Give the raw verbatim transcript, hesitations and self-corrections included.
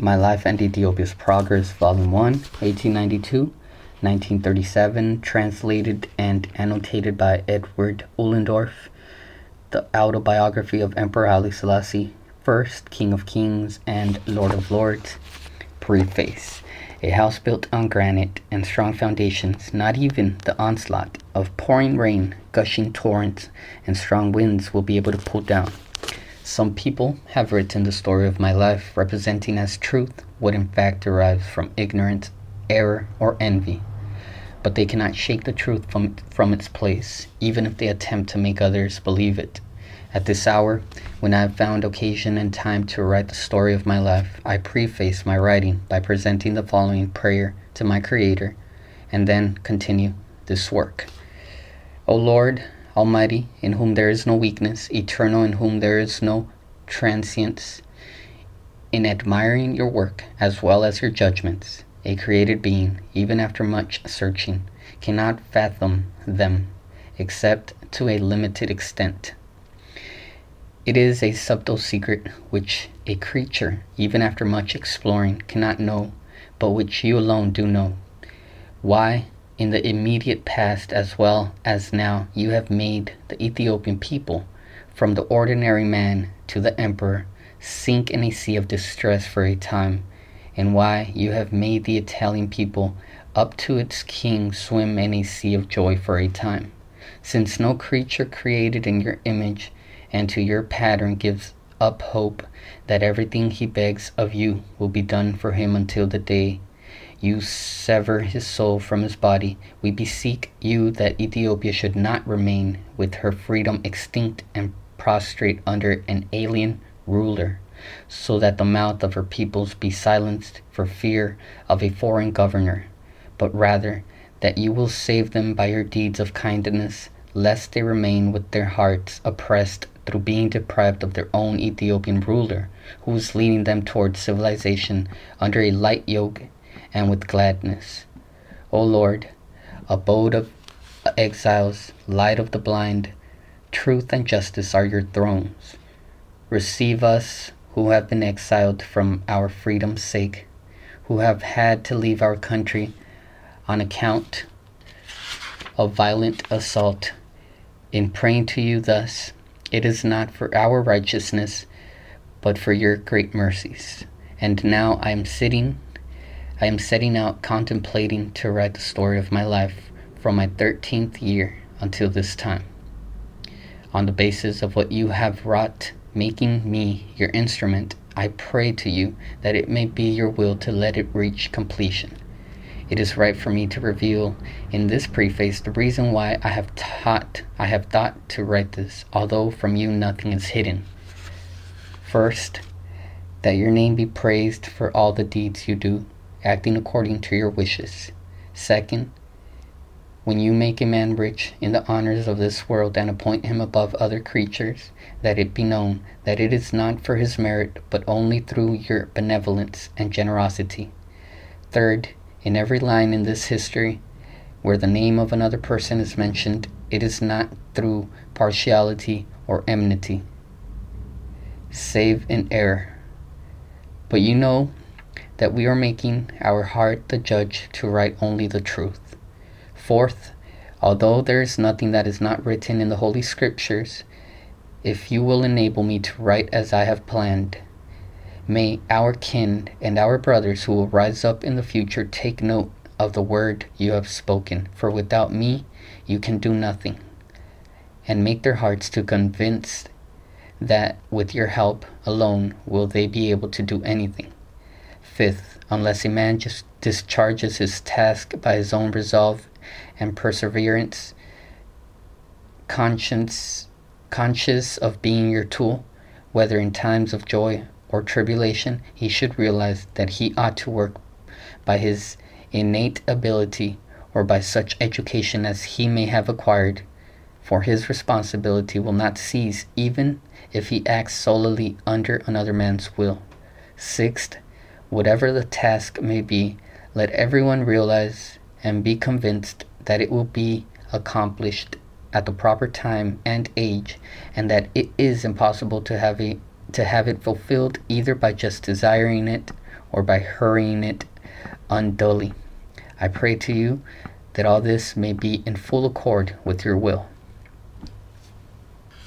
My Life and Ethiopia's Progress, Volume one, eighteen ninety-two to nineteen thirty-seven, translated and annotated by Edward Ullendorf. The Autobiography of Emperor Haile Sellassie, First, King of Kings and Lord of Lords. Preface. A house built on granite and strong foundations, not even the onslaught of pouring rain, gushing torrents, and strong winds will be able to pull down. Some people have written the story of my life representing as truth what in fact derives from ignorance, error, or envy. But they cannot shake the truth from, from its place, even if they attempt to make others believe it. At this hour, when I have found occasion and time to write the story of my life, I preface my writing by presenting the following prayer to my Creator, and then continue this work. O Lord, Almighty, in whom there is no weakness, eternal, in whom there is no transience, in admiring your work as well as your judgments, a created being, even after much searching, cannot fathom them, except to a limited extent. It is a subtle secret which a creature, even after much exploring, cannot know, but which you alone do know. Why, in the immediate past as well as now, you have made the Ethiopian people, from the ordinary man to the emperor, sink in a sea of distress for a time, and why you have made the Italian people, up to its king, swim in a sea of joy for a time, since no creature created in your image and to your pattern gives up hope that everything he begs of you will be done for him until the day you sever his soul from his body. We beseech you that Ethiopia should not remain with her freedom extinct and prostrate under an alien ruler, so that the mouth of her peoples be silenced for fear of a foreign governor, but rather that you will save them by your deeds of kindness, lest they remain with their hearts oppressed through being deprived of their own Ethiopian ruler, who is leading them towards civilization under a light yoke and with gladness. O Lord, abode of exiles, light of the blind, truth and justice are your thrones. Receive us who have been exiled from our freedom's sake, who have had to leave our country on account of violent assault. In praying to you thus, it is not for our righteousness, but for your great mercies. And now I am sitting, I am setting out contemplating to write the story of my life from my thirteenth year until this time. On the basis of what you have wrought, making me your instrument, I pray to you that it may be your will to let it reach completion. It is right for me to reveal in this preface the reason why I have taught, I have thought to write this, although from you nothing is hidden. First, that your name be praised for all the deeds you do, acting according to your wishes. Second, when you make a man rich in the honors of this world and appoint him above other creatures, that it be known that it is not for his merit, but only through your benevolence and generosity. Third, in every line in this history, where the name of another person is mentioned, it is not through partiality or enmity, save in error. But you know that we are making our heart the judge to write only the truth. Fourth, although there is nothing that is not written in the Holy Scriptures, if you will enable me to write as I have planned, may our kin and our brothers who will rise up in the future take note of the word you have spoken, for without me you can do nothing, and make their hearts to convinced that with your help alone will they be able to do anything. Fifth, unless a man just discharges his task by his own resolve and perseverance, conscience, conscious of being your tool, whether in times of joy or tribulation, he should realize that he ought to work by his innate ability or by such education as he may have acquired, for his responsibility will not cease even if he acts solely under another man's will. Sixth, whatever the task may be, let everyone realize and be convinced that it will be accomplished at the proper time and age, and that it is impossible to have a to have it fulfilled either by just desiring it or by hurrying it undully. I pray to you that all this may be in full accord with your will.